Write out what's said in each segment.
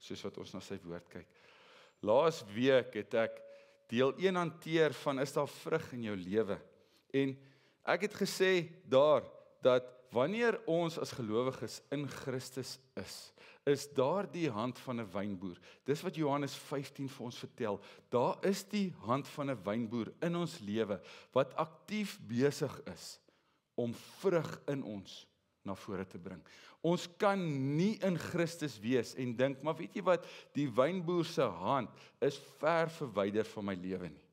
soos wat ons na sy woord kyk. Laas week het ek deel 1 hanteer van is daar vrug in jou lewe. En ek het gesê daar, dat wanneer ons as gelowiges in Christus is daar die hand van 'n wynboer. Dis wat Johannes 15 vir ons vertel. Daar is die hand van 'n wynboer in ons lewe, wat aktief besig is om vrug in ons na vore te bring. Ons kan nie in Christus wees en dink, maar weet jy wat, die wynboer se hand is ver verwyder van my lewe nie.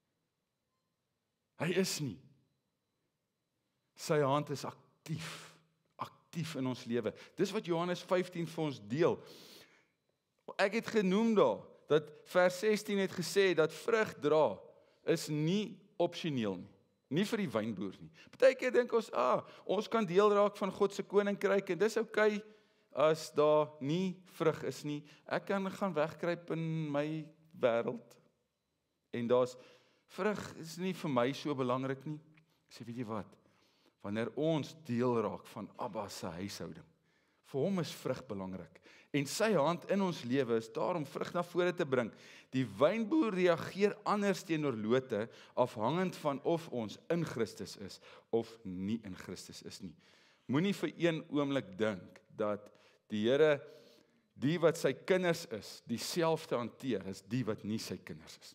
Hy is nie. Sy hand is aktief in ons lewe. Dis wat Johannes 15 vir ons deel. Ek het genoem daar, dat vers 16 het gesê, dat vrug dra is nie opsioneel nie. Nie vir die wynboer nie. Partykeer dink ons kan deel raak van God se koninkryk en dis okay as daar nie vrug is nie. Ek kan gaan wegkruip in my wêreld. En daar's vrug is nie vir my so belangrik nie. Ek sê, weet jy wat? Wanneer ons deel raak van Abba se huishouding, vir hom is vrug belangrik. En sy hand in ons lewe is daar om vrug na vore te bring. Die wynboer reageer anders teenoor lote, afhangend van of ons in Christus is, of nie in Christus is nie. Moenie vir een oomblik dink, dat die Here, die wat sy kinders is, dieselfde hanteer, as die wat nie sy kinders is.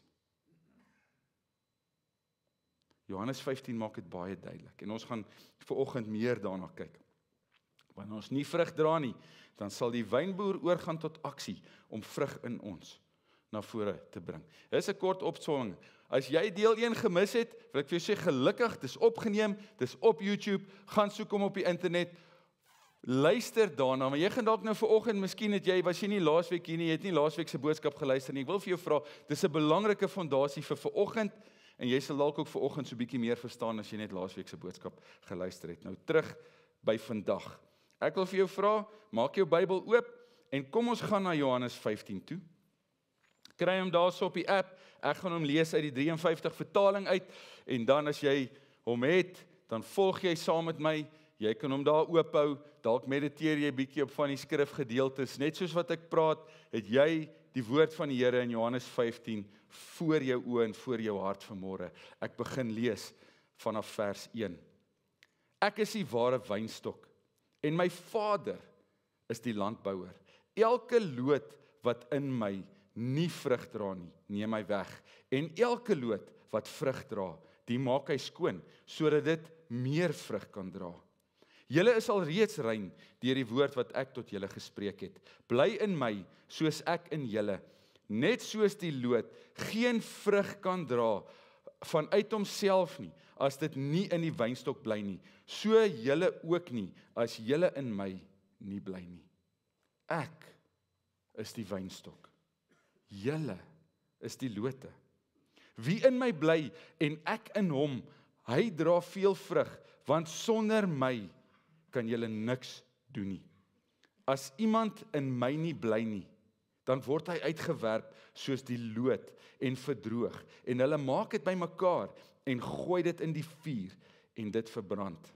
Johannes 15 maak dit baie duidelik, en ons gaan vanoggend meer daarna kyk. Wanneer ons nie vrug dra nie, dan sal die wynboer oorgaan tot aksie, om vrug in ons na vore te bring. Dit is 'n kort opsomming. As jy deel 1 gemis het, wil ek vir jou sê, gelukkig, dis opgeneem, dis op YouTube, gaan soek hom op die internet, luister daarna, maar jy gaan dalk nou vanoggend, miskien was jy nie laasweek hier nie, jy het nie laasweek se boodskap geluister nie, ek wil vir jou vra, dis 'n belangrike fondasie vir vanoggend, en jy sal dalk ook vanoggend so bietjie meer verstaan, as jy net laasweek se boodskap geluister het. Nou terug by vandag. Ek wil vir jou vra, maak jou Bybel oop, en kom ons gaan na Johannes 15 toe. Kry hom daarso op die app, ek gaan hom lees uit die 53 vertaling uit, en dan as jy hom het, dan volg jy saam met my, jy kan hom daar oophou, dalk mediteer jy bietjie op van die skrifgedeeltes, net soos wat ek praat, het jy die woord van die Here in Johannes 15 voor jou oë en voor jou hart vanmôre. Ek begin lees vanaf vers 1. Ek is die ware wynstok, en my Vader is die landbouer. Elke loot wat in my nie vrug dra nie, neem hy weg. En elke loot wat vrug dra, die maak hy skoon, sodat dit meer vrug kan dra. Julle is al reeds rein deur die woord wat ek tot julle gespreek het. Bly in my, soos ek in julle. Net soos die loot geen vrug kan dra vanuit homself nie, as dit nie in die wynstok bly nie. So julle ook nie, as julle in my nie bly nie. Ek is die wynstok. Julle is die lote. Wie in my bly en ek in hom, hy dra veel vrug, want sonder my kan julle niks doen nie. As iemand in my nie bly nie, dan word hy uitgewerp soos die loot en verdroog, en hulle maak dit bymekaar en gooi dit in die vuur en dit verbrand.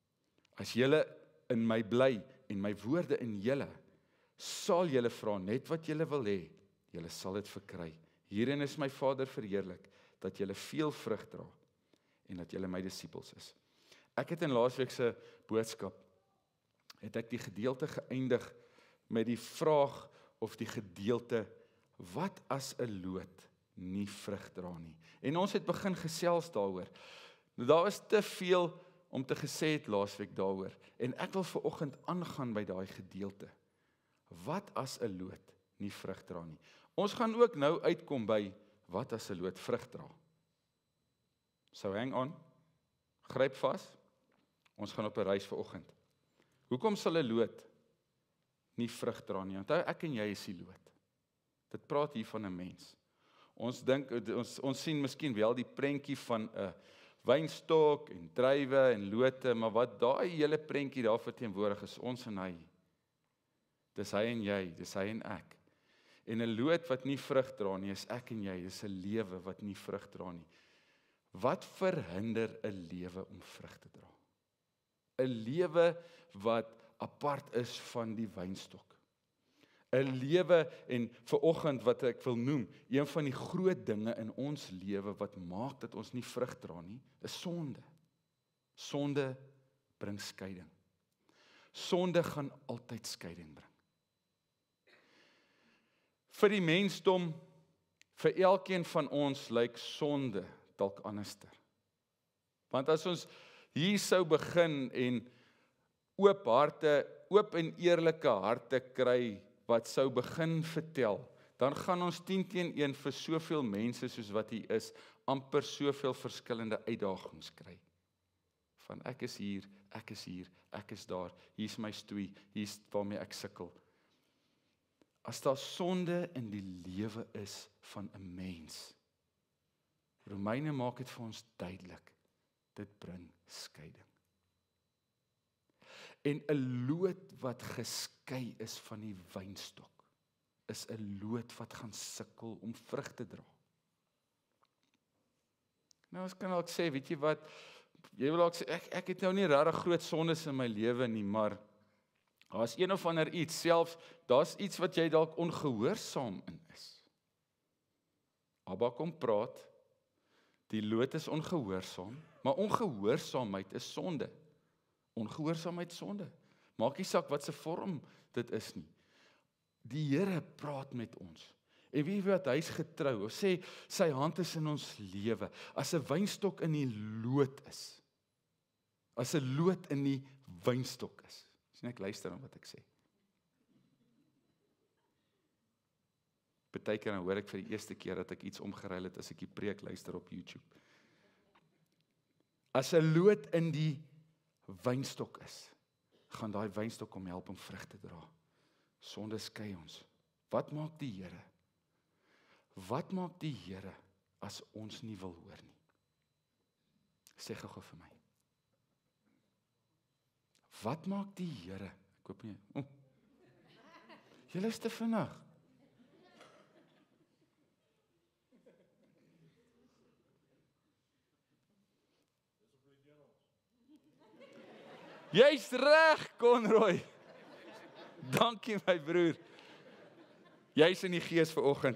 As julle in my bly en my woorde in julle, sal julle vra net wat julle wil hê, julle sal dit verkry. Hierin is my Vader verheerlik, dat julle veel vrug dra en dat julle my disippels is. Ek het in laasweek se boodskap, het ek die gedeelte geëindig met die vraag of die gedeelte, wat as 'n loot nie vrug dra nie? En ons het begin gesels daaroor. Nou, daar is te veel om te gesê het laasweek daaroor, en ek wil vanoggend aangaan by daai gedeelte. Wat as 'n loot nie vrug dra nie? Ons gaan ook nou uitkom by, wat as 'n loot vrug dra? So hang on, gryp vas, ons gaan op 'n reis vanoggend. Hoekom sal 'n loot nie vrug dra nie? Onthou, ek en jy is die loot. Dit praat hier van 'n mens. Ons dink, ons sien miskien wel die prentjie van 'n wynstok en druiwe en lote, maar wat daai hele prentjie daar verteenwoordig is ons en hy. Dis hy en jy, dis hy en ek. En 'n loot wat nie vrug dra nie, is ek en jy, dis 'n lewe wat nie vrug dra nie. Wat verhinder 'n lewe om vrug te dra? 'n Lewe wat apart is van die wynstok. 'n lewe en vanoggend wat ek wil noem, een van die groot dinge in ons lewe wat maak dat ons nie vrug dra nie, is sonde. Sonde bring skeiding. Sonde gaan altyd skeiding bring. Vir die mensdom, vir elkeen van ons lyk sonde dalk anderster. Want as ons hier sou begin en oop en eerlike harte kry wat sou begin vertel, dan gaan ons 10 teen 1 vir soveel mense soos wat hier is, amper soveel verskillende uitdagings kry. Van ek is hier, ek is daar, hier is my stoei, hier is waarmee ek sukkel. As daar sonde in die lewe is van 'n mens, Romeine maak dit vir ons duidelik, dit bring skeiding. En 'n loot wat geskei is van die wynstok, is 'n loot wat gaan sukkel om vrug te dra. Nou, ons kan dalk sê, weet jy wat, jy wil dalk sê, ek het nou nie regtig groot sondes in my lewe nie, maar daar's een of ander iets, selfs, daar's iets wat jy dalk ongehoorsaam in is. Abba kom praat, die loot is ongehoorsaam, maar ongehoorsaamheid is sonde. Ongehoorsaamheid sonde. Maak nie saak wat se vorm dit is nie. Die Here praat met ons. En wie weet, hy's getrou. Ons sê, sy hand is in ons lewe. As 'n wynstok in die loot is. As 'n loot in die wynstok is. Sien ek luister aan wat ek sê. Partykeer dan hoor ek vir die eerste keer dat ek iets omgeruil het as ek die preek luister op YouTube. As 'n loot in die wynstok is, gaan daai wynstok om help om vrug te dra. Sonde skei ons. Wat maak die Here? Wat maak die Here as ons nie wil hoor nie? Sê gou vir my. Wat maak die Here? Ek hoop nie. Julle is te vinnig. Jy's reg, Conroy. Dankie my broer. Jy's in die gees vanoggend.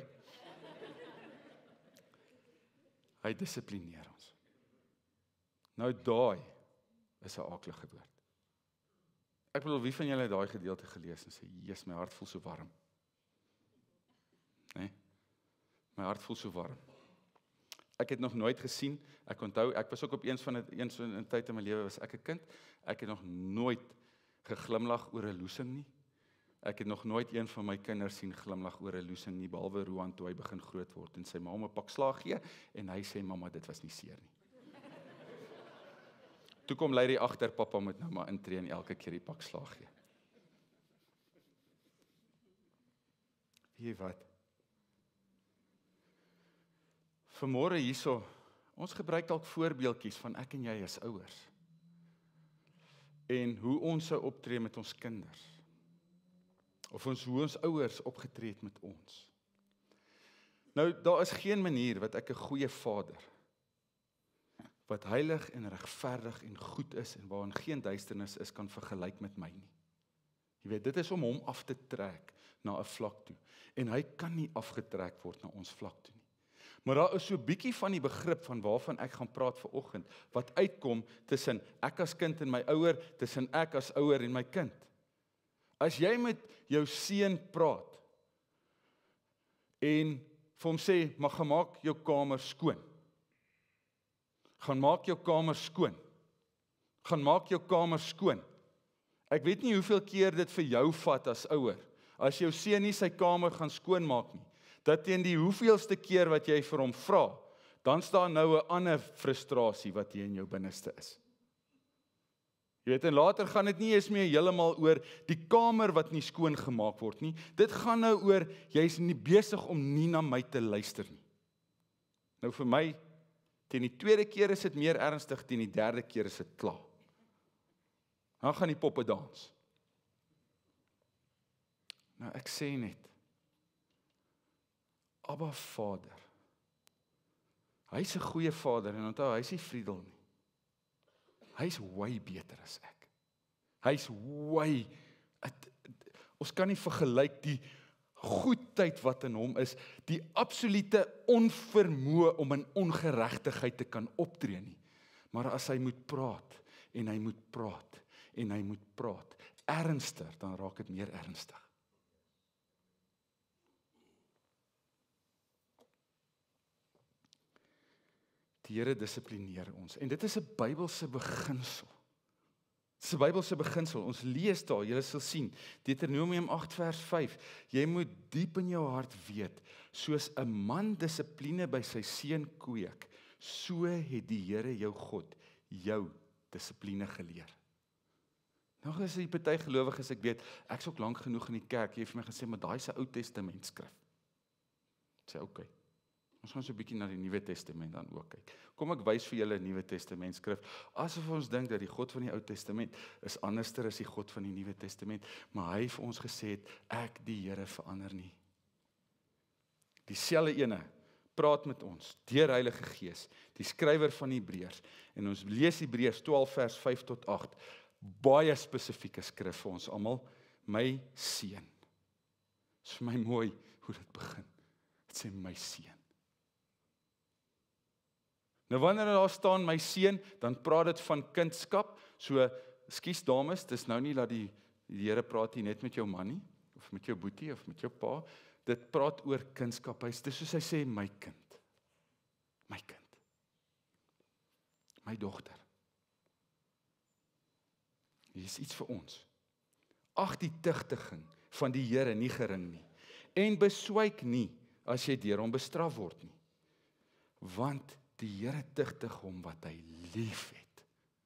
Hy dissiplineer ons. Nou daai is 'n aaklige woord. Ek bedoel, wie van julle het daai gedeelte gelees en sê, "Jesus, my hart voel so warm." Nee? My hart voel so warm. Ek het nog nooit gesien, ek onthou, ek was ook op eens van 'n tyd in my lewe was ek 'n kind, ek het nog nooit geglimlag oor 'n loosing nie. Ek het nog nooit een van my kinders sien glimlag oor 'n loosing nie, behalwe Roan toe hy begin groot word en sy ma hom 'n pak slaag gee en hy sê, "Mamma, dit was nie seer nie." Toe kom Lady agter, pappa moet nou maar intree en elke keer die pak slaag gee. Weet jy wat? Vanmôre hierso, ons gebruik dalk voorbeeldjies van ek en jy as ouers. En hoe ons sou optree met ons kinders. Of hoe ons ouers opgetree het met ons. Nou, daar is geen manier wat ek 'n goeie vader, wat heilig en regverdig en goed is en waarin geen duisternis is, kan vergelyk met my nie. Jy weet, dit is om hom af te trek na 'n vlak toe. En hy kan nie afgetrek word na ons vlak toe nie. Maar daar is so bietjie van die begrip van waarvan ek gaan praat vanoggend, wat uitkom tussen ek as kind en my ouer, tussen ek as ouer en my kind. As jy met jou seun praat en vir hom sê, maar gaan maak jou kamer skoon. Gaan maak jou kamer skoon. Gaan maak jou kamer skoon. Ek weet nie hoeveel keer dit vir jou vat as ouer, as jou seun nie sy kamer gaan skoonmaak nie, dat teen die hoeveelste keer wat jy vir hom vra, dan staan nou 'n ander frustrasie wat hier in jou binneste is. Jy weet, en later gaan dit nie eens meer heeltemal oor die kamer wat nie skoon gemaak word nie. Dit gaan nou oor, jy's nie besig om nie na my te luister nie. Nou vir my, teen die tweede keer is dit meer ernstig, teen die derde keer is dit klaar. Dan gaan die poppe dans. Nou ek sê net, Abba Vader, hy's 'n goeie vader, en onthou, hy's nie Friedel nie. Hy's way beter as ek. Hy's way, ons kan nie vergelyk die goedheid wat in hom is, die absolute onvermoë om in ongeregtigheid te kan optree nie. Maar as hy moet praat, en hy moet praat, en hy moet praat, ernstiger, dan raak dit meer ernstig. Die Here dissiplineer ons, en dit is 'n Bybelse beginsel. Dit is 'n Bybelse beginsel, ons lees daar, julle sal sien, Deuteronomium 8 vers 5, jy moet diep in jou hart weet, soos 'n man dissipline by sy seun kweek, so het die Here jou God jou dissipline geleer. Nou is die party gelowiges, ek weet, ek is ook lank genoeg in die kerk, jy het vir my gesê, maar daai is 'n Ou Testament skrif. Ek sê, okay. Ons gaan so 'n bietjie na die Nuwe Testament dan ook kyk. Kom ek wys vir julle 'n Nuwe Testament skrif, asof ons dink dat die God van die Ou Testament is anderster as die God van die Nuwe Testament, maar hy het vir ons gesê het, ek die Here verander nie. Dieselfde ene praat met ons, deur Heilige Gees, die skrywer van Hebreërs, en ons lees Hebreërs 12 vers 5 tot 8, baie spesifieke skrif vir ons almal, my seun. Dit is vir my mooi hoe dit begin. Dit sê my seun. Nou wanneer daar staan my seun, dan praat dit van kindskap. So, skus dames, dis nou nie dat die Here praat hier net met jou man nie, of met jou boetie, of met jou pa. Dit praat oor kindskap. Dis soos hy sê, my kind. My kind. My dogter. Hier is iets vir ons. Ag die tugtiging van die Here nie gering nie. En beswyk nie, as jy deur hom bestraf word nie. Want die Here tugtig hom wat hy lief het.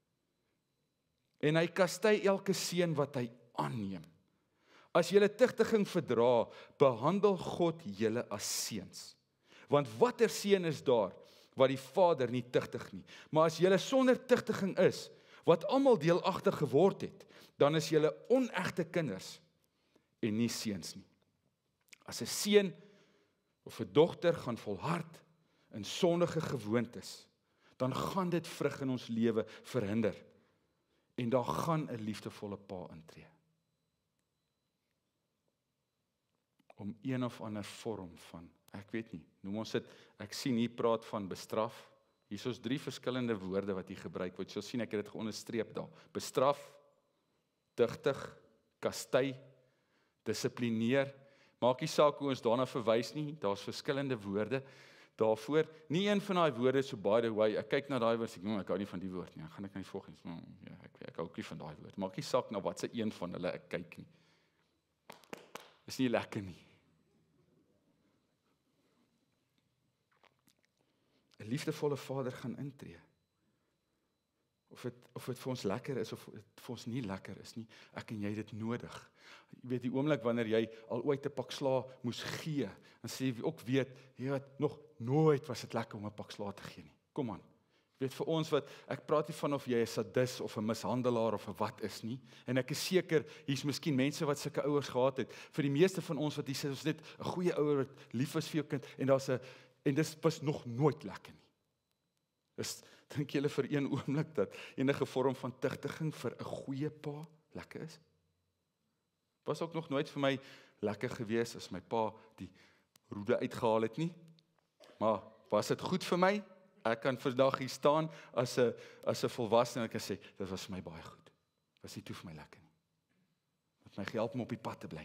En hy kastei elke seun wat hy aanneem. As julle tugtiging verdra, behandel God julle as seuns. Want watter seun is daar, wat die Vader nie tugtig nie? Maar as julle sonder tugtiging is, wat almal deelagtig geword het, dan is julle onegte kinders, en nie seuns nie. As 'n seun, of 'n dogter gaan volhard, in sondige gewoontes, dan gaan dit vrug in ons lewe verhinder. En daar gaan 'n liefdevolle pa intree. Om een of ander vorm van, ek weet nie, noem ons dit, ek sien hier praat van bestraf. Hier is 3 verskillende woorde wat hier gebruik word. So sien ek het dit geonderstreep daar. Bestraf, tugtig, kastei, dissiplineer. Maak nie saak hoe ons daarna verwys nie, daar's verskillende woorde daarvoor. Nie een van daai woorde so by the way, ek kyk na daai woord, ek hou nie van die woord nie, gaan ek na die volgende, ja, ek hou nie van daai woord, maak nie saak na watse een van hulle ek kyk nie. Is nie lekker nie. 'n liefdevolle Vader gaan intree. Of dit vir ons lekker is, of dit vir ons nie lekker is nie, ek en jy dit nodig. Jy weet die oomblik wanneer jy al ooit 'n pak sla moes gee, dan sê jy ook weet, jy weet, nog nooit was dit lekker om 'n pak sla te gee nie. Kom aan. Jy weet vir ons wat, ek praat nie van of jy 'n sadis of 'n mishandelaar of 'n wat is nie, en ek is seker, hier's miskien mense wat sulke ouers gehad het, vir die meeste van ons wat hier sê, ons net 'n goeie ouer wat lief is vir jou kind, en dis was nog nooit lekker nie. Dink julle vir een oomblik dat enige vorm van tugtiging vir 'n goeie pa lekker is? Was ook nog nooit vir my lekker gewees as my pa die roede uitgehaal het nie. Maar was dit goed vir my? Ek kan vandag hier staan as 'n volwassene en ek kan sê, dit was vir my baie goed. Was nie toe vir my lekker nie. Het my gehelp om op die pad te bly.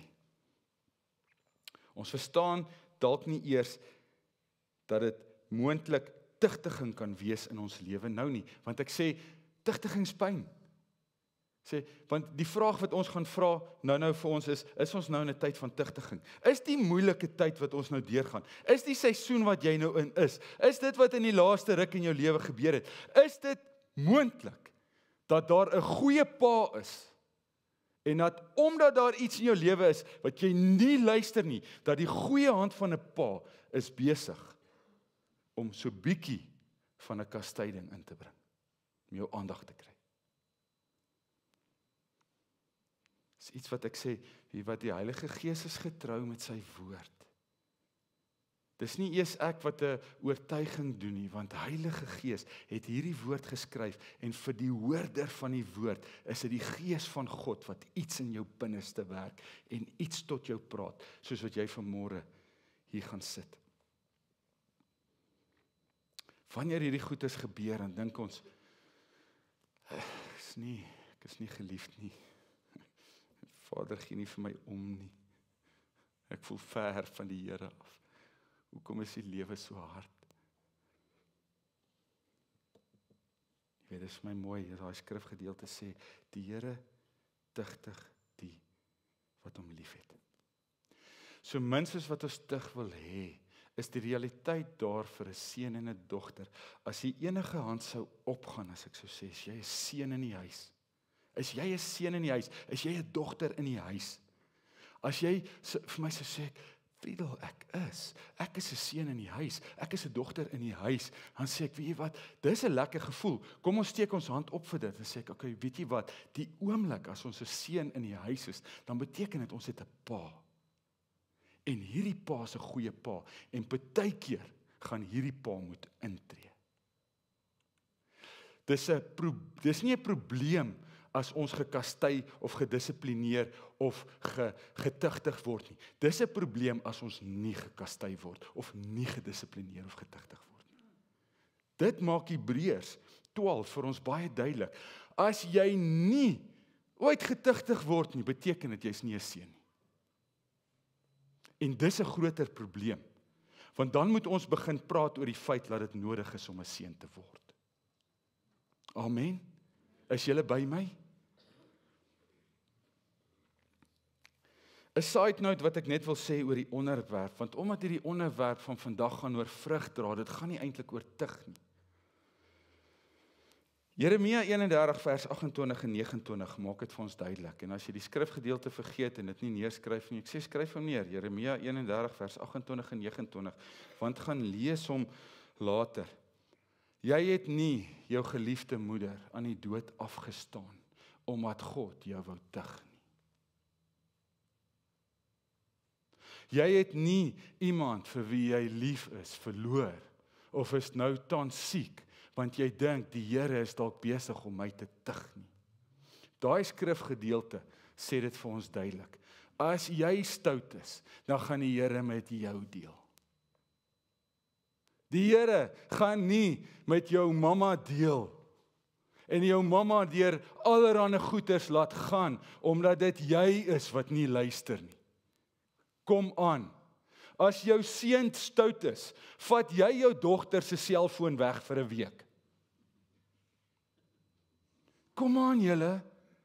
Ons verstaan dalk nie eers dat dit moontlik tugtiging kan wees in ons lewe nou nie, want ek sê tugtigingspyn. Want die vraag wat ons gaan vra nou vir ons is ons nou in 'n tyd van tugtiging? Is die moeilike tyd wat ons nou deurgaan? Is die seisoen wat jy nou in is? Is dit wat in die laaste ruk in jou lewe gebeur het? Is dit moontlik dat daar 'n goeie pa is? En dat omdat daar iets in jou lewe is wat jy nie luister nie, dat die goeie hand van 'n pa is besig om so bietjie van 'n kastyding in te bring, om jou aandag te kry. Dis iets wat ek sê, wie wat die Heilige Gees is getrou met sy woord. Dis nie eers ek wat 'n oortuiging doen nie, want Heilige Gees het hierdie woord geskryf en vir die hoorder van die woord is dit die Gees van God wat iets in jou binneste werk en iets tot jou praat, soos wat jy vanmôre hier gaan sit. Wanneer hierdie goeders gebeur, dan dink ons, ek is nie geliefd nie. Vader gee nie vir my om nie. Ek voel ver van die Here af. Hoekom is die lewe so hard? Jy weet, dit is my mooi, as daai skrifgedeelte sê, die Here tugtig die wat hom liefhet. So min soos wat ons tug wil hê, is die realiteit daar vir 'n seun en 'n dogter. As jy enige hand sou opgaan, as ek sou sê, is jy 'n seun in die huis. Is jy 'n seun in die huis? Is jy 'n dogter in die huis? As jy vir my sou sê, Friedel, ek is 'n seun in die huis, ek is 'n dogter in die huis, dan sê ek, weet jy wat, dis 'n lekker gevoel, kom ons steek ons hand op vir dit, dan sê ek, okay, weet jy wat, die oomblik as ons 'n seun in die huis is, dan beteken dit ons het 'n pa, en hierdie pa is 'n goeie pa, en partykeer gaan hierdie pa moet intree. Dis nie 'n probleem as ons gekastei of gedissiplineer of getugtig word nie. Dis 'n probleem as ons nie gekastei word of nie gedissiplineer of getugtig word nie. Dit maak Hebreërs 12 vir ons baie duidelik. As jy nie ooit getugtig word nie, beteken dit jy's nie 'n seun nie. En dis 'n groter probleem. Want dan moet ons begin praat oor die feit dat dit nodig is om 'n seun te word. Amen. Is julle by my? 'n side note wat ek net wil sê oor die onderwerp, want omdat hierdie onderwerp van vandag gaan oor vrug dra, dit gaan nie eintlik oor tug nie. Jeremia 31 vers 28 en 29 maak dit vir ons duidelik. En as jy die skrifgedeelte vergeet en dit nie neerskryf nie, ek sê skryf hom neer, Jeremia 31 vers 28 en 29, want gaan lees hom later. Jy het nie jou geliefde moeder aan die dood afgestaan, omdat God jou wou tug nie. Jy het nie iemand vir wie jy lief is verloor, of is nou tans siek, want jy dink die Here is dalk besig om my te tug nie. Daai skrifgedeelte sê dit vir ons duidelik. As jy stout is, dan gaan die Here met jou deel. Die Here gaan nie met jou mamma deel, en jou mamma deur allerlei goeders laat gaan, omdat dit jy is wat nie luister nie. Kom aan, as jou seun stout is, vat jy jou dogter se selfoon weg vir 'n week. Kom aan julle,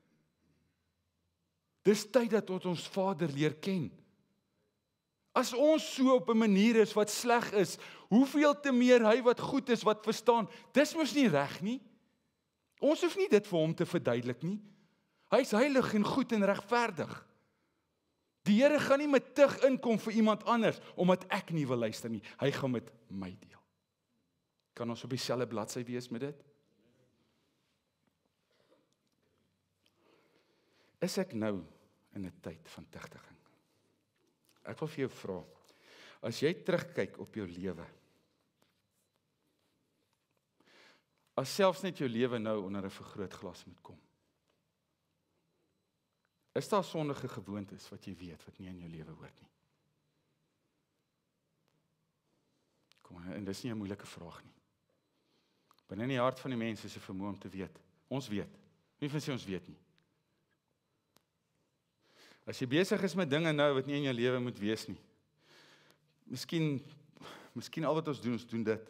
dis tyd dat ons Vader leer ken. As ons so op 'n manier is wat sleg is, hoeveel te meer hy wat goed is, wat verstaan, dis mos nie reg nie. Ons hoef nie dit vir hom te verduidelik nie. Hy is heilig en goed en regverdig. Die Here gaan nie met tug inkom vir iemand anders, omdat ek nie wil luister nie. Hy gaan met my deel. Kan ons op dieselfde bladsy wees met dit? Is ek nou in 'n tyd van tugtiging? Ek wil vir jou vra, as jy terugkyk op jou lewe, as selfs net jou lewe nou onder 'n vergrootglas moet kom, is daar sondige gewoontes wat jy weet, wat nie in jou lewe hoort nie? Kom, en dis nie 'n moeilike vraag nie. Binne in die hart van die mens is 'n vermoë om te weet. Ons weet. Nie vir sê ons weet nie. As jy besig is met dinge nou wat nie in jou lewe moet wees nie. Miskien al wat ons doen dit.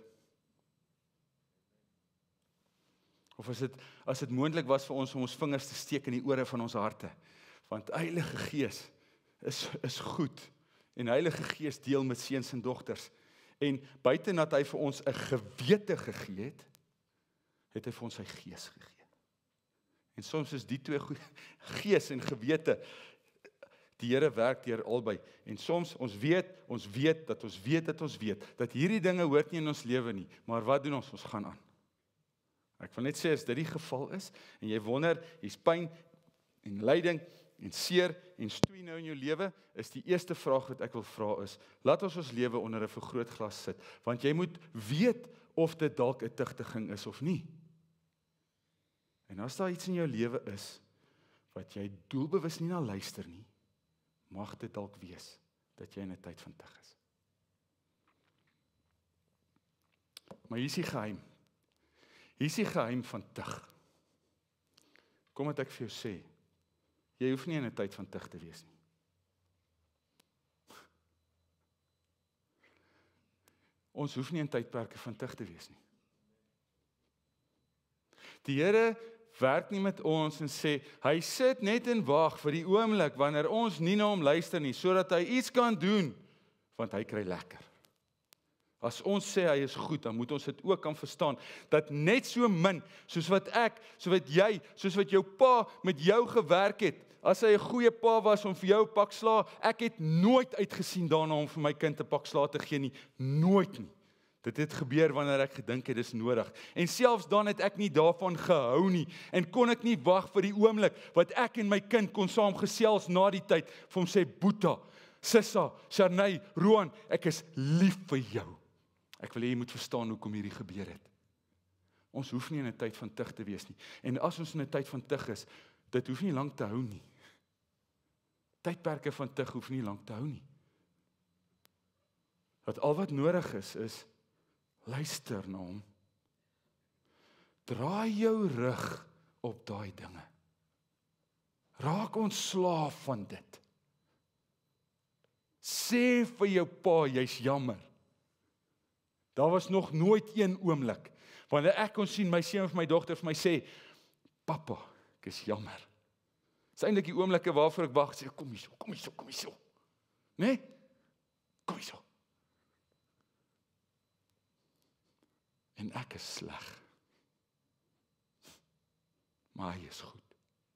Of as dit moontlik was vir ons om ons vingers te steek in die ore van ons harte. Want Heilige Gees is goed. En Heilige Gees deel met seuns en dogters. En buite dat hy vir ons 'n gewete gegee het, het hy vir ons sy gees gegee. En soms is die twee goed, gees en gewete, die Here werk deur albei. En soms ons weet dat hierdie dinge hoort nie in ons lewe nie. Maar wat doen ons? Ons gaan aan. Ek wil net sê, as dit die geval is, en jy wonder, hier's pyn, en lyding, en seer, en stoei, hier nou in jou lewe, is die eerste vraag wat ek wil vra is, laat ons lewe onder 'n vergrootglas sit, want jy moet weet of dit dalk 'n tigtiging is of nie. En as daar iets in jou lewe is, wat jy doelbewus nie na luister nie, mag dit dalk wees, dat jy in 'n tyd van tig is. Maar hier is die geheim. Hier is die geheim van tig. Kom wat ek vir jou sê, jy hoef nie in 'n tyd van tig te wees nie. Ons hoef nie in tydperke van tig te wees nie. Die Here werk nie met ons en sê, hy sit net en wag vir die oomblik wanneer ons nie na hom luister nie, sodat hy iets kan doen, want hy kry lekker. As ons sê hy is goed, dan moet ons dit ook kan verstaan, dat net so min, soos wat ek, soos wat jy, soos wat jou pa met jou gewerk het, as hy 'n goeie pa was om vir jou 'n pak slaag, ek het nooit uitgesien daarna om vir my kind 'n pak slaag te gee nie, nooit nie. Dit het gebeur wanneer ek gedink het dis nodig. En selfs dan het ek nie daarvan gehou nie, en kon ek nie wag vir die oomblik, wat ek en my kind kon saam gesels na die tyd, vir hom sê, Boeta, Sissa, Sharnay, Roan, ek is lief vir jou. Ek wil hê jy moet verstaan hoekom hierdie gebeur het. Ons hoef nie in 'n tyd van tig te wees nie. En as ons in 'n tyd van tig is, dit hoef nie lank te hou nie. Tydperke van tig hoef nie lank te hou nie. Dat al wat nodig is luister na hom. Draai jou rug op daai dinge. Raak ontslaaf van dit. Sê vir jou pa, jy's jammer. Daar was nog nooit een oomblik, wanneer ek kon sien, my seun of my dogter vir my sê, Papa, ek is jammer. Dis eintlik die oomblikke waarvoor ek wag, sê, kom hierso. Nee? Kom hierso. En ek is sleg. Maar hy is goed.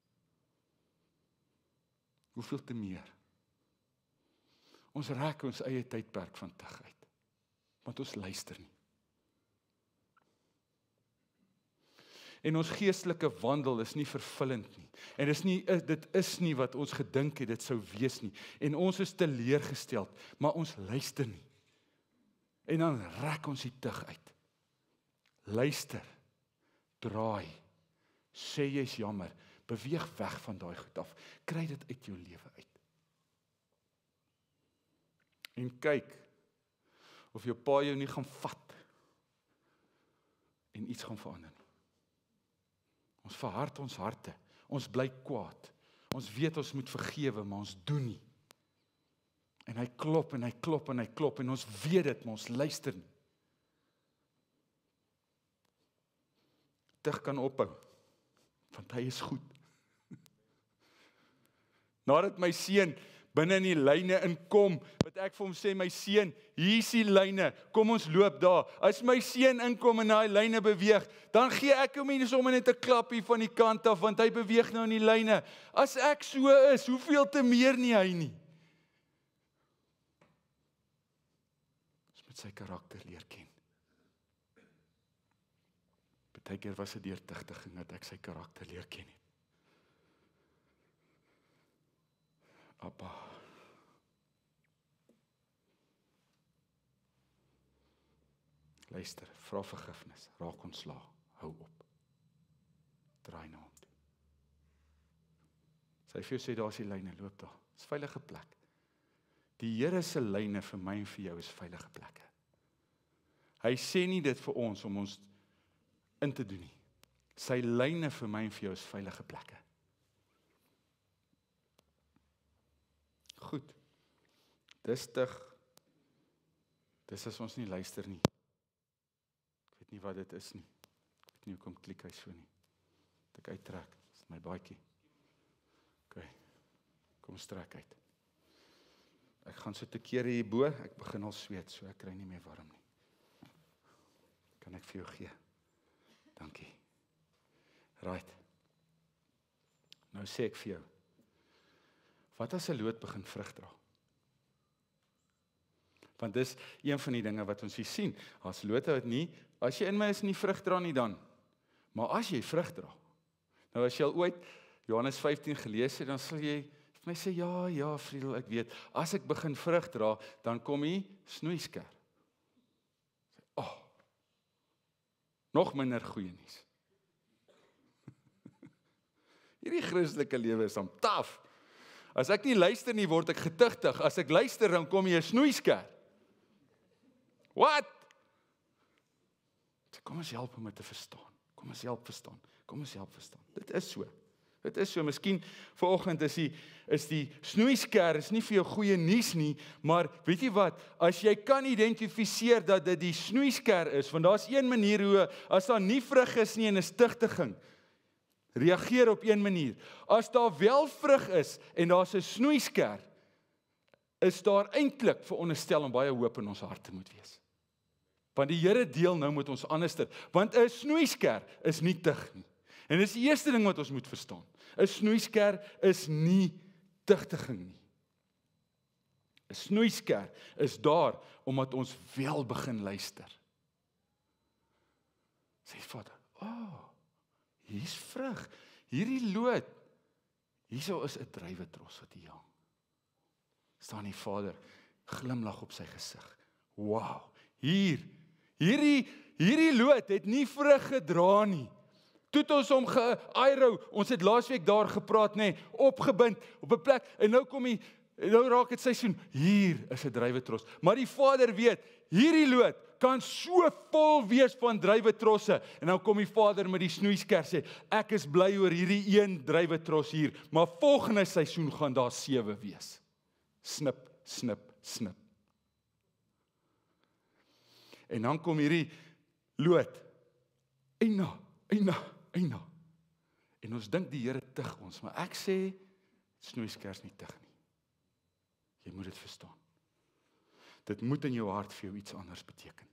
Hoeveel te meer? Ons raak ons eie tydperk van tig uit. Want ons luister nie. En ons geestelike wandel is nie vervullend nie. En dit is nie wat ons gedink het dit sou wees nie. En ons is teleurgesteld, maar ons luister nie. En dan raak ons die tig uit. Luister, draai, sê jy's jammer, beweeg weg van daai goed af, kry dit uit jou lewe uit. En kyk, of jou pa jou nie gaan vat, en iets gaan verander. Ons verhard ons harte, ons bly kwaad, ons weet ons moet vergewe, maar ons doen nie. En hy klop, en ons weet dit, maar ons luister nie. Tig kan ophou, want hy is goed. Nadat my seun binne in die lyne inkom, wat ek vir hom sê, my seun, hier is die lyne, kom ons loop daar. As my seun inkom en daai lyne beweeg, dan gee ek hom nie sommer net 'n klap hier van die kant af, want hy beweeg nou in die lyne. As ek so is, hoeveel te meer nie hy nie. Ons moet sy karakter leer ken. Partykeer was dit deurtigtiging dat ek sy karakter leer ken het. Appa. Luister, vra vergifnis, raak ontslae, hou op. Draai na hom toe. Sy vir jou sê, daar is die lyne, loop daar. Dis 'n veilige plek. Die Here se lyne vir my en vir jou is veilige plekke. Hy sê nie dit vir ons om ons in te doen nie. Sy lyne vir my en vir jou is veilige plekke. Goed. Dis as ons nie luister nie. Ek weet nie wat dit is nie. Ek weet nie hoekom klik hy so nie. Ek uittrek. Dis my baadjie. OK. Kom strek uit. Ek gaan so te kere hierbo, ek begin al sweet, so ek kry nie meer warm nie. Kan ek vir jou gee? Dankie. Right. Nou sê ek vir jou, wat as 'n loot begin vrug dra? Want dis een van die dinge wat ons hier sien. As lote wat nie, as jy in my is nie vrug dra nie dan. Maar as jy vrug dra. Nou as jy al ooit Johannes 15 gelees het, dan sal jy My sê, ja, Friedel, ek weet, as ek begin vrug dra, dan kom die snoeisker. Nog minder goeie nuus. Hierdie Christelike lewe is taaf. As ek nie luister nie, word ek getuigtig. As ek luister, dan kom jy 'n snoeisker. Wat? Kom ons help om dit te verstaan. Kom ons help verstaan. Dit is so. Miskien vanoggend is die snoeisker is nie vir jou goeie nuus nie, maar weet jy wat? As jy kan identifiseer dat dit die snoeisker is, want daar's een manier hoe, as daar nie vrug is nie en is tigtiging, reageer op een manier. As daar wel vrug is en daar's 'n snoeisker, is daar eintlik veronderstel om baie hoop in ons harte moet wees. Want die Here deel nou met ons anderster, want 'n snoeisker is nie tig nie. En dis die eerste ding wat ons moet verstaan. 'n Snoeisker is nie tigtiging nie. 'n Snoeisker is daar omdat ons wel begin luister. Sê Vader, hier's vrug, hierdie lood, hierso is 'n druiwetros wat hier hang. Staan die Vader, glimlag op sy gesig. Wow, hierdie lood het nie vrug gedra nie. Toe het ons hom geairo, ons het laasweek daar gepraat, opgebind op 'n plek, en nou raak dit seisoen, hier is 'n druiwetros. Maar die Vader weet, hierdie lood kan so vol wees van druiwetrosse, en nou kom die Vader met die snoeisker sê, ek is bly oor hierdie een druiwetros hier, maar volgende seisoen gaan daar 7 wees. Snip, snip, snip. En dan kom hierdie lood, eina. En ons dink die Here tig ons, maar ek sê, snoeiskers nie tig nie. Jy moet dit verstaan. Dit moet in jou hart vir jou iets anders beteken.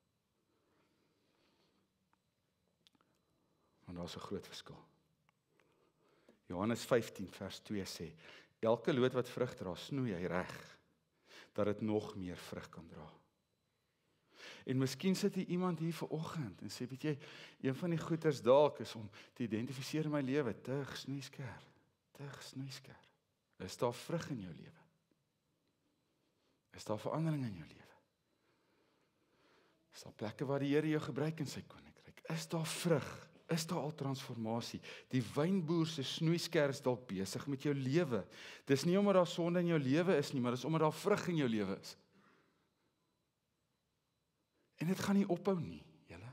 Want daar is 'n groot verskil. Johannes 15 vers 2 sê, elke loot wat vrug dra, snoei hy reg, dat dit nog meer vrug kan dra. En miskien sit hier iemand hier vanoggend en sê, weet jy, een van die goeters dalk is om te identifiseer in my lewe, tig snoeisker. Is daar vrug in jou lewe? Is daar verandering in jou lewe? Is daar plekke waar die Here jou gebruik in sy koninkryk? Is daar vrug? Is daar al transformasie? Die wynboer se snoeisker is dalk besig met jou lewe. Dis nie omdat daar sonde in jou lewe is nie, maar dis omdat daar vrug in jou lewe is. En dit gaan nie ophou nie, julle.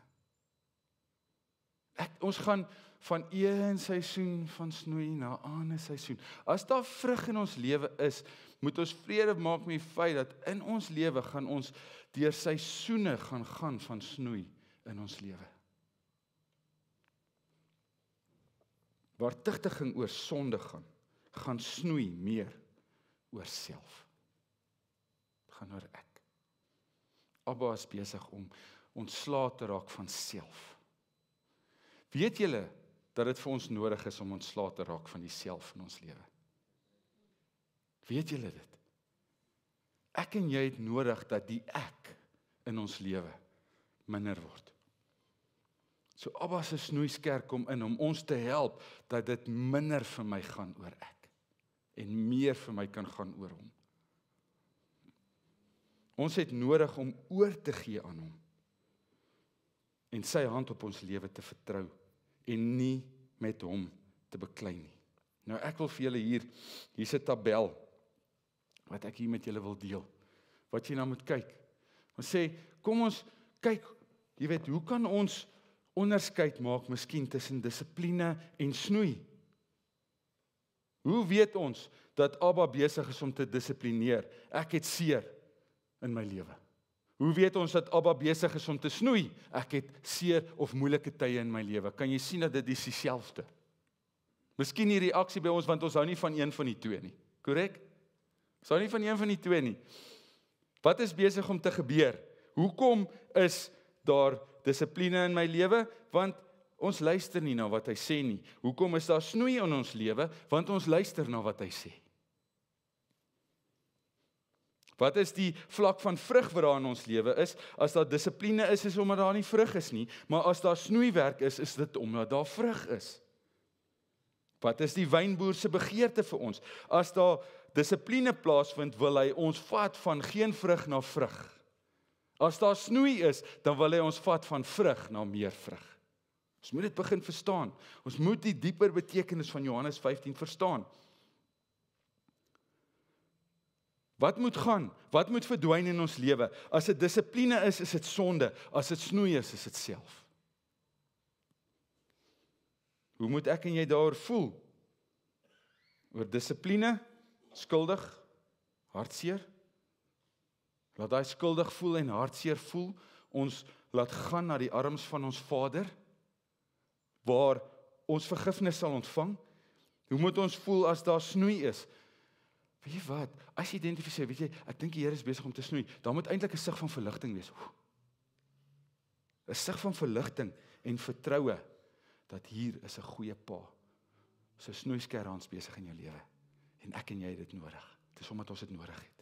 Ons gaan van een seisoen van snoei na 'n ander seisoen. As daar vrug in ons lewe is, moet ons vrede maak met die feit dat in ons lewe gaan ons deur seisoene gaan van snoei in ons lewe. Waar tigtiging oor sonde gaan snoei meer oor self. Het gaan oor ek. Abba is besig om ontslae te raak van self. Weet julle dat dit vir ons nodig is om ontslae te raak van die self in ons lewe? Weet julle dit? Ek en jy het nodig dat die ek in ons lewe minder word. So Abba se snoeisker kom in om ons te help dat dit minder vir my gaan oor ek en meer vir my kan gaan oor hom. Ons het nodig om oor te gee aan hom en sy hand op ons lewe te vertrou en nie met hom te beklei nie. Nou ek wil vir julle hier's 'n tabel wat ek hier met julle wil deel. Wat jy nou moet kyk. Ons sê, kom ons kyk, jy weet, hoe kan ons onderskeid maak miskien tussen dissipline en snoei? Hoe weet ons dat Abba besig is om te dissiplineer? Ek het seer in my lewe. Hoe weet ons dat Abba besig is om te snoei? Ek het seer of moeilike tye in my lewe. Kan jy sien dat dit is dieselfde? Miskien die reaksie by ons, want ons hou nie van een van die twee nie. Korrek? Ons hou nie van een van die twee nie. Wat is besig om te gebeur? Hoekom is daar dissipline in my lewe? Want ons luister nie na wat hy sê nie. Hoekom is daar snoei in ons lewe? Want ons luister na wat hy sê. Wat is die vlak van vrug wat daar in ons lewe is? As daar dissipline is omdat daar nie vrug is nie, maar as daar snoeiwerk is dit omdat daar vrug is. Wat is die wynboer se begeerte vir ons? As daar dissipline plaasvind, wil hy ons vat van geen vrug na vrug. As daar snoei is, dan wil hy ons vat van vrug na meer vrug. Ons moet dit begin verstaan. Ons moet die dieper betekenis van Johannes 15 verstaan. Wat moet gaan? Wat moet verdwyn in ons lewe? As dit dissipline is dit sonde. As dit snoei is dit self. Hoe moet ek en jy daaroor voel? Oor dissipline, skuldig, hartseer? Laat daai skuldig voel en hartseer voel, ons laat gaan na die arms van ons Vader, waar ons vergifnis sal ontvang. Hoe moet ons voel as daar snoei is? Weet jy wat, as jy identifiseer, weet jy, ek dink die Here is besig om te snoei, dan moet eintlik 'n sig van verligting wees. 'n Sig van verligting en vertroue, dat hier is 'n goeie pa. So snoeiskerhans besig in jou lewe. En ek en jy het dit nodig. Dit is omdat ons dit nodig het.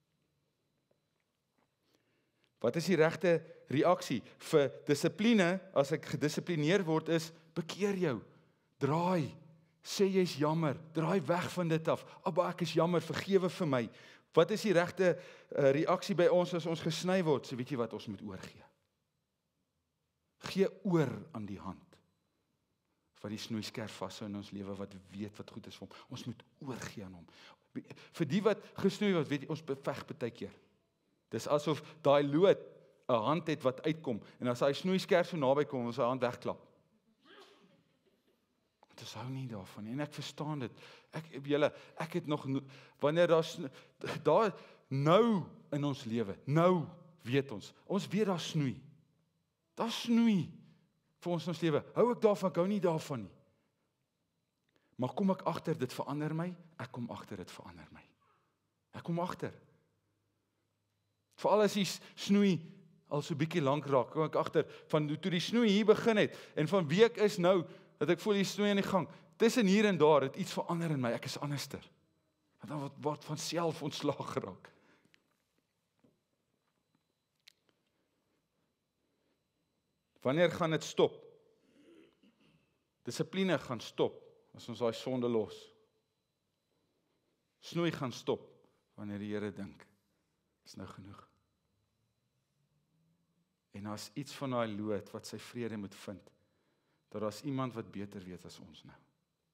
Wat is die regte reaksie vir dissipline, as ek gedissiplineer word, is, bekeer jou, draai, sê jy's jammer, draai weg van dit af, Abba, ek is jammer, vergewe vir my. Wat is die regte reaksie by ons as ons gesny word? So weet jy wat, ons moet oorgee. Gee oor aan die hand, wat die snoeiskerf vashou in ons lewe, wat weet wat goed is vir hom. Ons moet oorgee aan hom. Vir die wat gesnoei word, weet jy, ons beveg baie keer. Dis asof daai lood 'n hand het wat uitkom, en as hy snoeiskerf so naby kom, ons sy hand wegklap. Dit hou nie daarvan, en ek verstaan dit. Ek het nog, wanneer daar nou in ons lewe, nou weet ons weet daar snoei. Daar snoei vir ons lewe. Hou ek daarvan, ek hou nie daarvan nie. Maar kom ek agter, dit verander my? Ek kom agter, dit verander my. Ek kom agter. Veral as die snoei al so bietjie lank raak, kom ek agter, van toe die snoei hier begin het, en van wie ek is nou, dat ek voel die snoei in die gang, tussen hier en daar, het iets verander in my, ek is anderster. En dan word van self ontslaag geraak. Wanneer gaan dit stop? Dissipline gaan stop, as ons daai sonde los. Snoei gaan stop, wanneer die Here dink, is nou genoeg. En as iets van daai lood, wat sy vrede moet vind, dat daar is iemand wat beter weet as ons nou.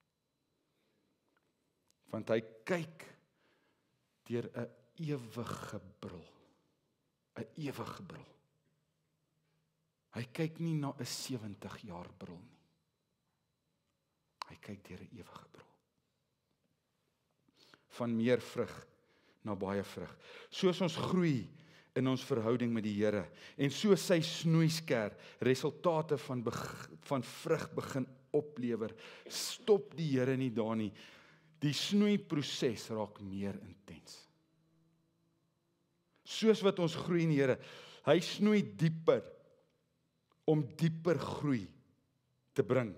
Want hy kyk deur 'n ewige bril. 'n Ewige bril. Hy kyk nie na 'n 70 jaar bril nie. Hy kyk deur 'n ewige bril. Van meer vrug na baie vrug. Soos ons groei in ons verhouding met die Here, en so sy snoeisker resultate van vrug begin oplewer, stop die Here nie daar nie. Die snoeiproses raak meer intens. Soos wat ons groei in die Here, hy snoei dieper, om dieper groei te bring.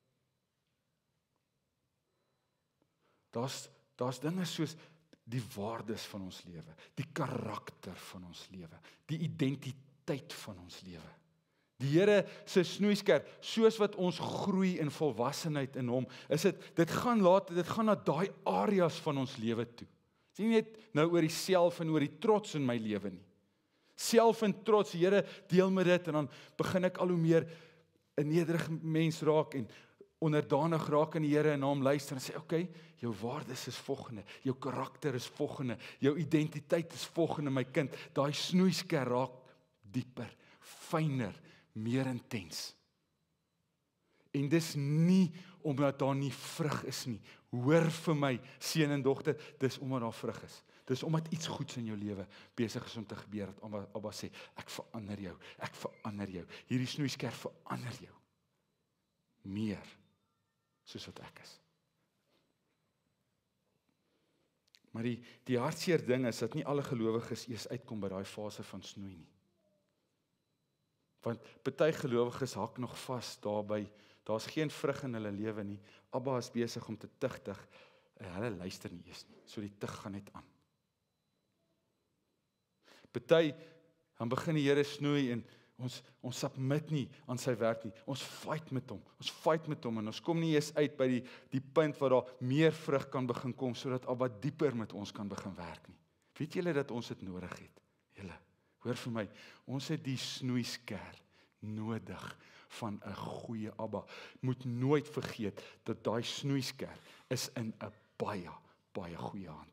Daar's dinge soos die waardes van ons lewe, die karakter van ons lewe, die identiteit van ons lewe. Die Here se snoeiskerp, soos wat ons groei in volwassenheid in hom, dit gaan na daai areas van ons lewe toe. Dit is nie net nou oor die self en oor die trots in my lewe nie. Self en trots, die Here deel met dit, en dan begin ek al hoe meer 'n nederige mens raak, en onderdanig raak aan die Here, en na hom luister, en sê, okay, jou waardes is volgende, jou karakter is volgende, jou identiteit is volgende, my kind. Daai snoeisker raak dieper, fyner, meer intens. En dis nie omdat daar nie vrug is nie. Hoor vir my, seun en dogter, dis omdat daar vrug is. Dis omdat iets goeds in jou lewe besig is om te gebeur, dat Abba sê, ek verander jou. Hierdie snoeisker verander jou. Meer, soos wat ek is. Maar die hartseer ding is, dat nie alle gelowiges eers uitkom by daai fase van snoei nie. Want party gelowiges hak nog vas daarby, daar's geen vrug in hulle lewe nie, Abba is besig om te tugtig, en hulle luister nie eers nie, so die tug gaan net aan. Party, dan begin die Here snoei, en Ons submit nie aan sy werk nie. Ons fight met hom en ons kom nie eens uit by die punt waar daar meer vrug kan begin kom sodat Abba dieper met ons kan begin werk nie. Weet julle dat ons dit nodig het? Julle, hoor vir my, ons het die snoeisker nodig van 'n goeie Abba. Moet nooit vergeet dat daai snoeisker is in 'n baie, baie goeie hand.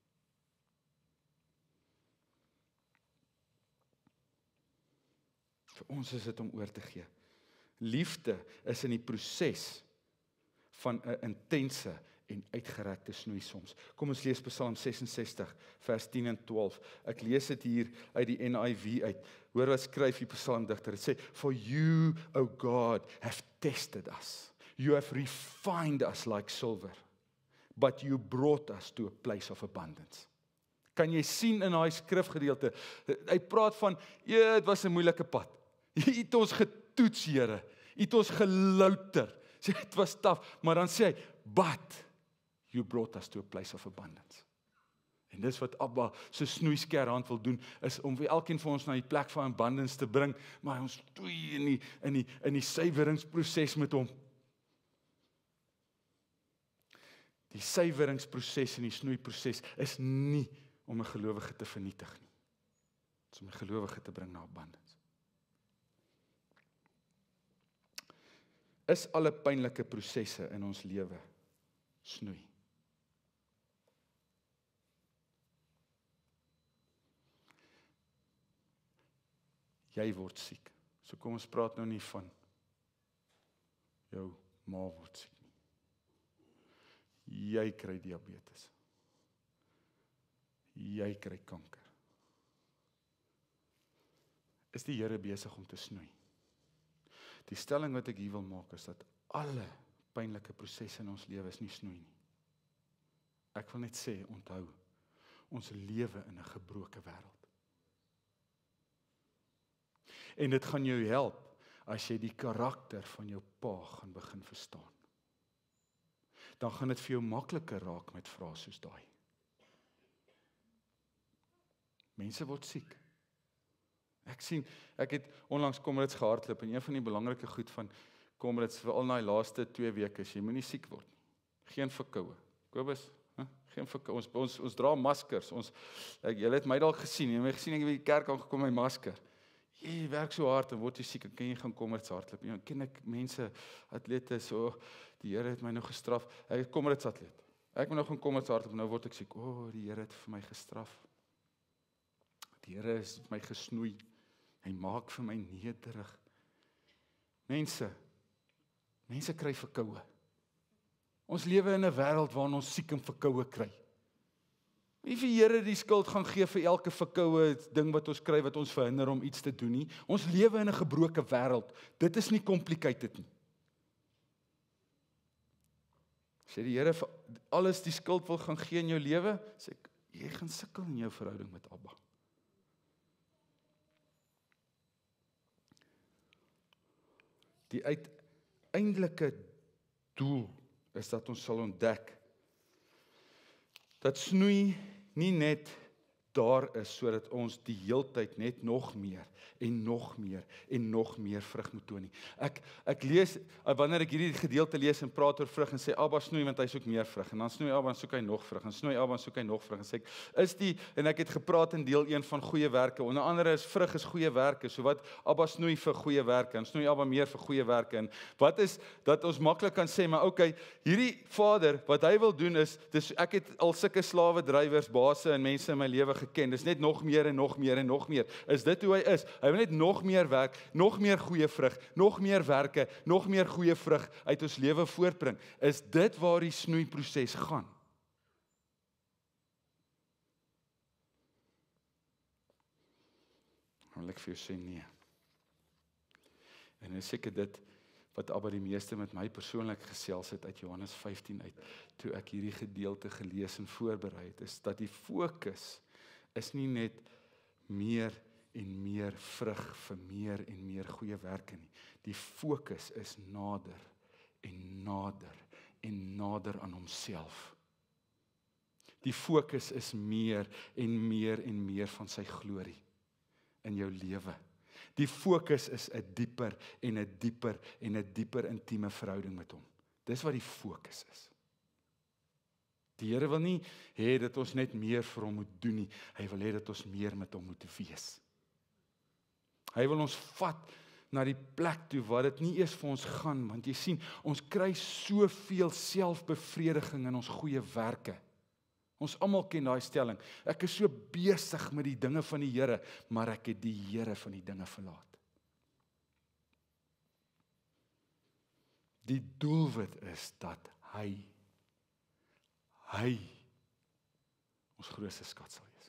Vir ons is dit om oor te gee. Liefde is in die proses van 'n intense en uitgerekte snoei soms. Kom ons lees Psalm 66 vers 10 en 12. Ek lees dit hier uit die NIV uit. Hoor wat skryf die psalmdigter. Dit sê, "For you, O God, have tested us. You have refined us like silver, but you brought us to a place of abundance." Kan jy sien in daai skrifgedeelte? Hy praat van, dit was 'n moeilike pad. Jy het ons getoets, Here. Jy het ons gelouter. Sê dit was taaf, maar dan sê hy, "But you brought us to a place of abundance." En dis wat Abba se snoeisker hand wil doen, is om vir elkeen van ons na die plek van abundance te bring, maar ons stoei in die suiweringsproses met hom. Die suiweringsproses en die snoeiproses is nie om 'n gelowige te vernietig nie. Dit is om 'n gelowige te bring na abundance. Is alle pynlike prosesse in ons lewe snoei? Jy word siek. So kom ons praat nou nie van jou ma word siek nie. Jy kry diabetes. Jy kry kanker. Is die Here besig om te snoei? Die stelling wat ek hier wil maak is dat alle pynlike prosesse in ons lewe is nie snoei nie. Ek wil net sê, onthou, ons lewe in 'n gebroke wêreld. En dit gaan jou help as jy die karakter van jou pa gaan begin verstaan. Dan gaan dit vir jou makliker raak met vrae soos daai. Mense word siek. Ek het onlangs Comrades gehardloop en een van die belangrike goed van Comrades vir al daai laaste 2 weke is jy moenie siek word nie. Geen verkoue. Kobus, geen verkoue. Ons dra maskers. Julle het my dalk gesien. Jy het my gesien ek het by die kerk aangekom met my masker. Jy werk so hard en word jy siek en kan jy gaan Comrades hardloop. Ja, ken ek mense, atlete so, die Here het my nou gestraf. Ek is Comrades atleet. Ek moet nou gaan Comrades hardloop en nou word ek siek. Die Here het vir my gestraf. Die Here is my gesnoei. Hy maak vir my nederig. Mense kry verkoue. Ons lewe in 'n wêreld waarin ons siek en verkoue kry. Nie vir Here die skuld gaan gee vir elke verkoue ding wat ons kry wat ons verhinder om iets te doen nie. Ons lewe in 'n gebroke wêreld. Dit is nie complicated nie. As jy die Here vir alles die skuld wil gaan gee in jou lewe, sê ek, jy gaan sukkel in jou verhouding met Abba. Die uiteindelike doel is dat ons sal ontdek dat snoei nie net daar is sodat ons die heeltyd net nog meer en nog meer vrug moet toon nie. Ek lees, wanneer ek hierdie gedeelte lees en praat oor vrug en sê Abba snoei want hy soek meer vrug en dan snoei Abba en soek hy nog vrug en snoei Abba en soek hy nog vrug en sê ek, en ek het gepraat in deel 1 van goeie werke, onder andere is vrug is goeie werke, so wat Abba snoei vir goeie werke en snoei Abba meer vir goeie werke en wat is, dat ons maklik kan sê, maar okay, hierdie Vader, wat hy wil doen is, ek het al sulke slawe, drywers, baase en mense in my lewe geken, dis net nog meer en nog meer en nog meer, is dit hoe hy is, hy wil net nog meer werk, nog meer goeie vrug, nog meer werke, nog meer goeie vrug uit ons lewe voortbring. Is dit waar die snoeiproses gaan? Dan wil ek vir jou sê nee. En dis seker dit wat Abba die meeste met my persoonlik gesels het uit Johannes 15 uit, toe ek hierdie gedeelte gelees en voorberei het, is dat die fokus is nie net meer en meer vrug vir meer en meer goeie werke nie. Die fokus is nader en nader en nader aan homself. Die fokus is meer en meer en meer van sy glorie in jou lewe. Die fokus is 'n dieper en 'n dieper en 'n dieper intieme verhouding met hom. Dis wat die fokus is. Die Here wil nie hê dat ons net meer vir hom moet doen nie. Hy wil hê dat ons meer met hom moet wees. Hy wil ons vat na die plek toe waar dit nie eers vir ons gaan, want jy sien, ons kry soveel selfbevrediging in ons goeie werke. Ons almal ken daai stelling. Ek is so besig met die dinge van die Here, maar ek het die Here van die dinge verlaat. Die doelwit is dat hy ons grootste skat sal wees.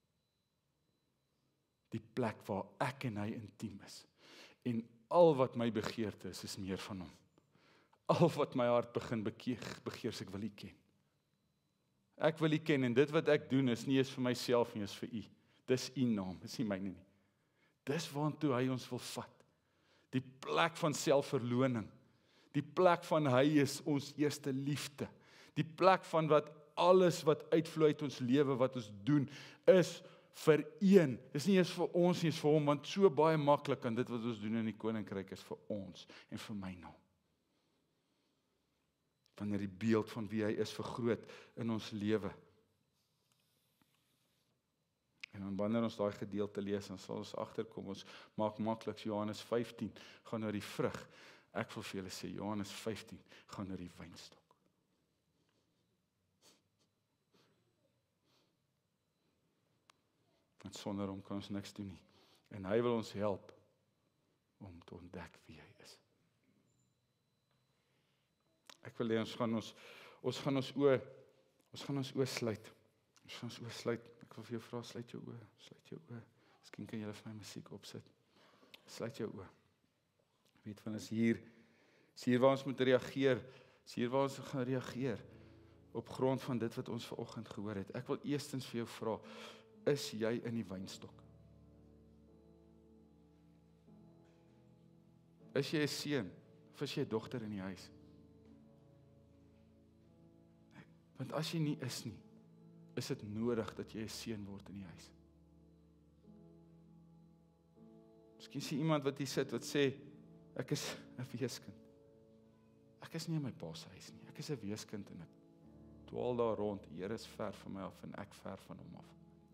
Die plek waar ek en hy intiem is. En al wat my begeerte is meer van hom. Al wat my hart begin begeer, ek wil U ken. Ek wil U ken en dit wat ek doen is nie eens vir myself nie, is vir U. Dis U naam, dis nie myne nie. Dis waartoe hy ons wil vat. Die plek van selfverloning. Die plek van hy is ons eerste liefde. Die plek van wat alles wat uitvloei uit ons lewe, wat ons doen, is vir een. Dis nie eens vir ons nie, is vir hom, want so baie maklik aan dit wat ons doen in die koninkryk is vir ons en vir my naam. Wanneer die beeld van wie hy is vergroot in ons lewe. En dan wanneer ons daai gedeelte lees, dan sal ons agterkom, ons maak makliks Johannes 15, gaan oor die vrug. Ek wil vir julle sê, Johannes 15, gaan oor die wynstok. Want sonder hom kan ons niks doen nie. En hy wil ons help om te ontdek wie hy is. Ek wil hê ons gaan ons oë sluit. Ek wil vir jou vra, sluit jou oë. Miskien kan jy vir my musiek opsit. Sluit jou oë. Weet van is hier waar ons moet reageer. Is hier waar ons gaan reageer op grond van dit wat ons vanoggend gehoor het. Ek wil eerstens vir jou vra, is jy in die wynstok? Is jy 'n seun of is jy 'n dogter in die huis? Want as jy nie is nie, is dit nodig dat jy 'n seun word in die huis. Miskien sien iemand wat hier sit wat sê, ek is 'n weeskind. Ek is nie in my pa se huis nie. Ek is 'n weeskind en ek dwaal daar rond. Die Here is ver van my af en ek ver van hom af.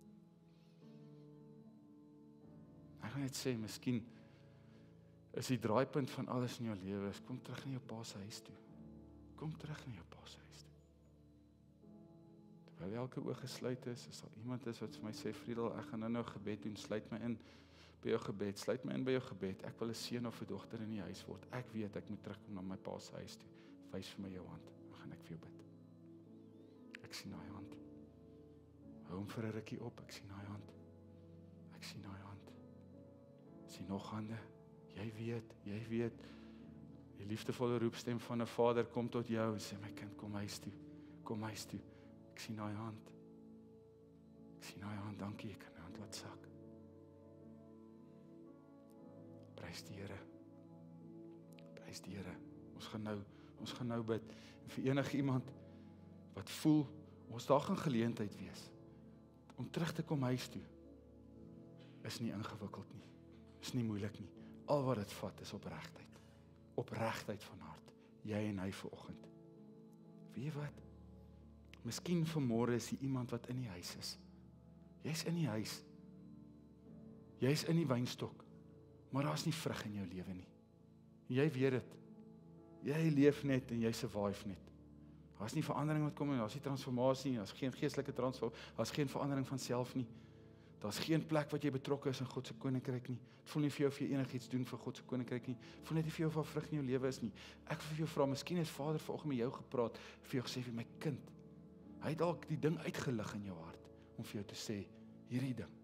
Ek gaan net sê, miskien is die draaipunt van alles in jou lewe, kom terug na jou pa se huis toe. Kom terug na jou pa se huis toe. Terwyl elke oog gesluit is daar iemand is wat vir my sê, Friedel, ek gaan nou gebed doen, sluit my in by jou gebed, sluit my in by jou gebed, ek wil 'n seun of 'n dogter in die huis word, ek weet, ek moet terugkom na my pa se huis toe, wys vir my jou hand, dan gaan ek vir jou bid. Ek sien daai hand, hou hom vir 'n rukkie op, ek sien daai hand, ek sien daai hand, sien nog hande, jy weet, die liefdevolle roepstem van 'n vader kom tot jou en sê, my kind, kom huis toe, ek sien daai hand, dankie, ek kan die hand laat sak. Prys die Here, ons gaan nou bid, en vir enige iemand wat voel, ons daar gaan geleentheid wees, om terug te kom huis toe, is nie ingewikkeld nie, is nie moeilik nie, al wat dit vat is opregtheid van hart, jy en hy vanoggend. Weet jy wat? Miskien vanmôre is hier iemand wat in die huis is. Jy's in die huis. Jy's in die wynstok. Maar daar's nie vrug in jou lewe nie. Jy weet dit. Jy leef net en jy survive net. Daar's nie verandering wat kom nie, daar's nie transformasie nie, daar's geen geestelike transformasie, daar's geen verandering van self nie. Daar's geen plek wat jy betrokke is in God se koninkryk nie. Dit voel nie vir jou of jy enigiets doen vir God se koninkryk nie. Dit voel net nie vir jou of daar vrug in jou lewe is nie. Ek wil vir jou vra, miskien het Vader vanoggend met jou gepraat, vir jou gesê, vir my kind, hy het dalk die ding uitgelig in jou hart, om vir jou te sê, hierdie ding.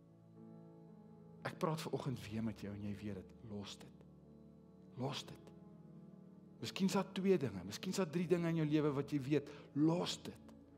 Ek praat vanoggend weer met jou en jy weet dit, los dit. Miskien is daar 2 dinge, miskien is daar 3 dinge in jou lewe wat jy weet, los dit.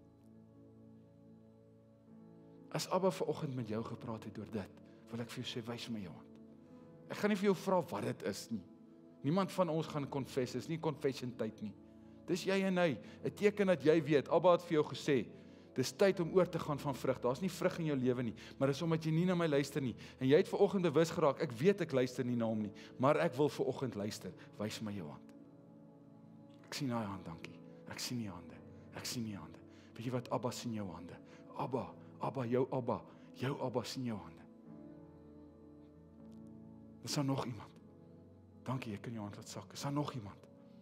As Abba vanoggend met jou gepraat het oor dit, wil ek vir jou sê, wys my jou hand. Ek gaan nie vir jou vra wat dit is nie. Niemand van ons gaan confess, is nie confession tyd nie. Dis jy en hy, 'n teken dat jy weet, Abba het vir jou gesê, Dis tyd om oor te gaan van vrug. Daar's nie vrug in jou lewe nie, maar dis omdat jy nie na my luister nie. En jy het vanoggend bewus geraak, ek weet ek luister nie na hom nie, maar ek wil vanoggend luister. Wys my jou hand. Ek sien daai hand, dankie. Ek sien nie hande. Ek sien nie hande. Weet jy wat Abba sien jou hande? Abba, jou Abba sien jou hande. Is daar nog iemand? Dankie, ek kan jou hand laat sak. Is daar nog iemand?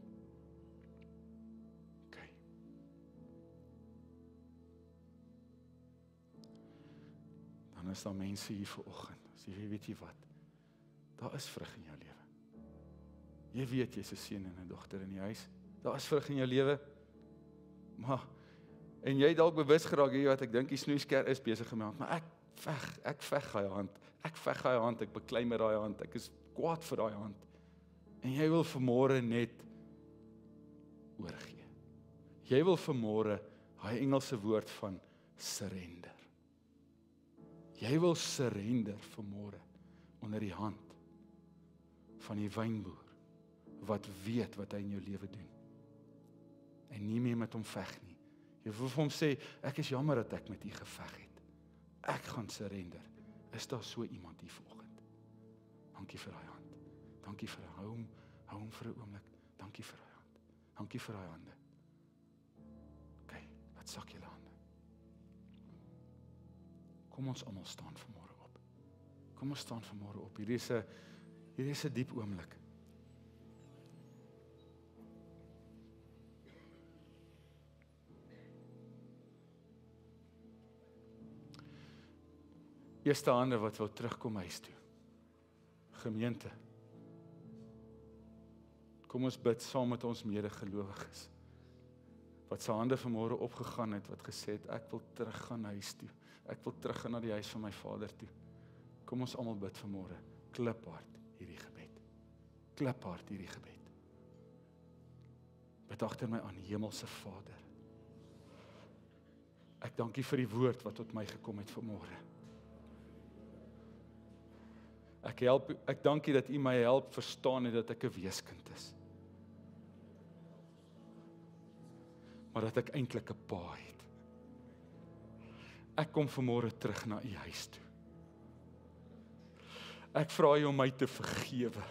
Dan is daar mense hier vanoggend. Sê jy weet jy wat? Daar is vrug in jou lewe. Jy weet jy's 'n seun en 'n dogter in die huis. Daar is vrug in jou lewe. Maar en jy dalk bewus geraak, jy wat ek dink die snoeisker is besig gemaak, maar ek veg daai hand. Ek veg daai hand, ek beklei met daai hand. Ek is kwaad vir daai hand. En jy wil vanmôre net oorgee. Jy wil vanmôre daai Engelse woord van surrender. Jy wil surrender vanmôre onder die hand van die wynboer wat weet wat hy in jou lewe doen. En nie meer met hom veg nie. Jy wil vir hom sê, ek is jammer dat ek met u geveg het. Ek gaan surrender. Is daar so iemand hier vanoggend? Dankie vir daai hand. Dankie vir hou hom vir 'n oomblik. Dankie vir daai hand. Dankie vir daai hande. OK, laat sak julle hande. Kom ons almal staan vanmôre op. Kom ons staan vanmôre op. Hierdie is 'n diep oomblik. Eerste hande wat wil terugkom huis toe. Gemeente. Kom ons bid saam met ons medegelowiges. Wat se hande vanmôre opgegaan het, wat gesê het, ek wil teruggaan huis toe. Ek wil teruggaan na die huis van my Vader toe. Kom ons almal bid vanmôre. Kliphard hierdie gebed. Kliphard hierdie gebed. Bid agter my aan, Hemelse Vader. Ek dank U vir die woord wat tot my gekom het vanmôre. Ek dank U dat U my help verstaan het dat ek 'n weeskind is. Maar dat ek eintlik 'n pa het. Ek kom vanmôre terug na U huis toe. Ek vra U om my te vergewe.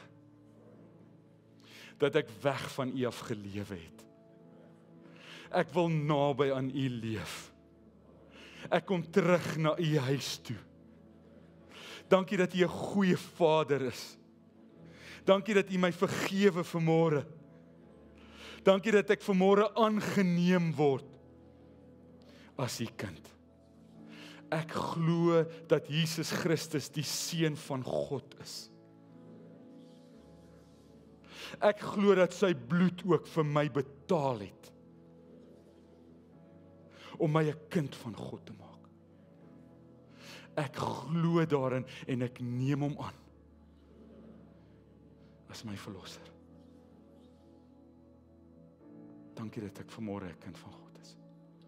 Dat ek weg van U af gelewe het. Ek wil naby aan U leef. Ek kom terug na U huis toe. Dankie dat U 'n goeie Vader is. Dankie dat U my vergewe vanmôre. Dankie dat ek vanmôre aangeneem word as U kind. Ek glo dat Jesus Christus die Seun van God is. Ek glo dat sy bloed ook vir my betaal het om my 'n kind van God te maak. Ek glo daarin en ek neem hom aan as my verlosser. Dankie dat ek vanmôre 'n kind van God is.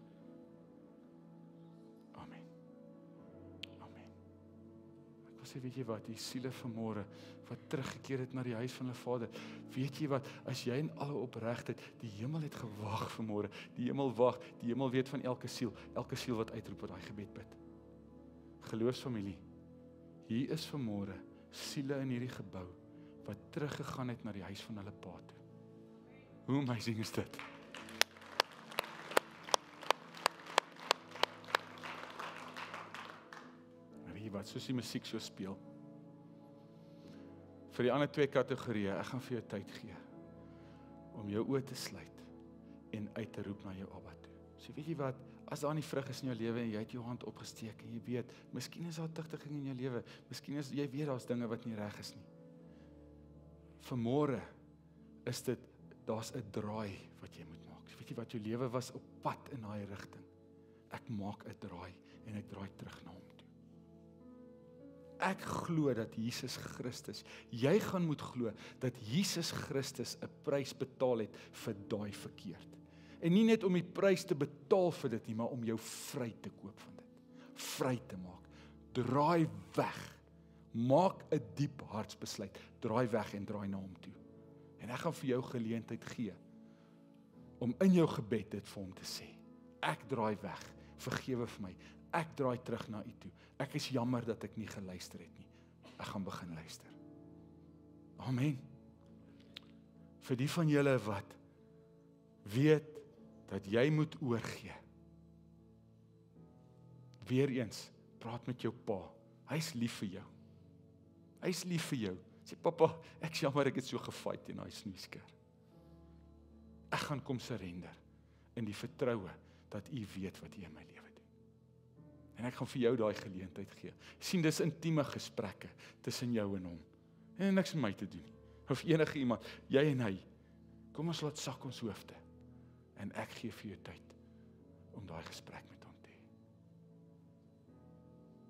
Amen. Amen. Ek wil sê, weet jy wat, die siele vanmôre wat teruggekeer het na die huis van hulle Vader, weet jy wat, as jy in alle opregtheid, die hemel het gewag vanmôre, die hemel wag, die hemel weet van elke siel wat uitroep wat daai gebed bid. Geloofsfamilie, hier is vanmôre siele in hierdie gebou wat teruggegaan het na die huis van hulle Pa toe. Hoe amazing is dit? Weet jy wat, soos die musiek so speel, vir die ander twee kategorieë, ek gaan vir jou tyd gee om jou oë te sluit en uit te roep na jou Abba toe. So weet jy wat, as daar nie vrug is in jou lewe en jy het jou hand opgesteek en jy weet, miskien is daar tigtiging in jou lewe, miskien is jy weet daar's dinge wat nie reg is nie. Vanmôre is dit, daar's 'n draai wat jy moet maak. Weet jy wat, jou lewe was op pad in daai rigting. Ek maak 'n draai en ek draai terug na hom toe. Ek glo dat Jesus Christus, jy gaan moet glo dat Jesus Christus 'n prys betaal het vir daai verkeerd. En nie net om die prys te betaal vir dit nie, maar om jou vry te koop van dit. Vry te maak. Draai weg. Maak 'n diep hartsbesluit. Draai weg en draai na hom toe. En ek gaan vir jou geleentheid gee om in jou gebed dit vir hom te sê. Ek draai weg vergewe vir my. Ek draai terug na U toe. Ek is jammer dat ek nie geluister het nie. Ek gaan begin luister. Amen. Vir die van julle wat weet dat jy moet oorgee. Weereens, praat met jou pa. Hy's lief vir jou. Hy's lief vir jou. Sê, papa, ek is jammer ek het so gefight in daai snoeisker. Ek gaan kom surrender in die vertroue dat U weet wat U in my lewe doen. En ek gaan vir jou daai geleentheid gee. Sien, dis intieme gesprekke tussen jou en hom. En niks met my te doen nie. Of enige iemand, jy en hy. Kom ons laat sak ons hoofde. En ek gee vir jou tyd om daai gesprek met hom